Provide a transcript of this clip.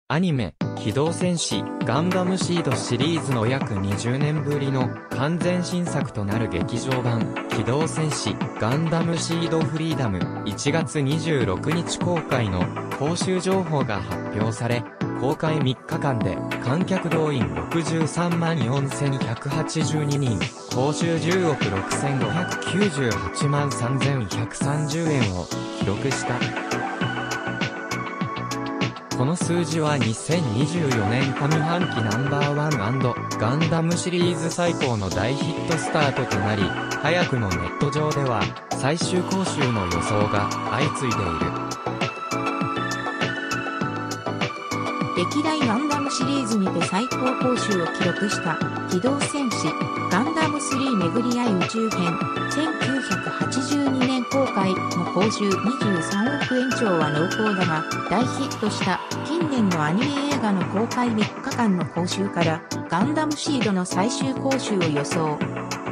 アニメ、機動戦士、ガンダムシードシリーズの約20年ぶりの完全新作となる劇場版、機動戦士、ガンダムシードフリーダム、1月26日公開の講習情報が発表され、公開3日間で観客動員63万4182人、報酬10億6598万3130円を記録した。この数字は2024年上半期ナンバーワン&ガンダムシリーズ最高の大ヒットスタートとなり、早くもネット上では最終講習の予想が相次いでいる。 歴代ガンダムシリーズにて最高報酬を記録した機動戦士ガンダム3巡り合い宇宙編1982年公開の報酬23億円超は濃厚だが大ヒットした近年のアニメ映画の公開3日間の報酬からガンダムシードの最終報酬を予想。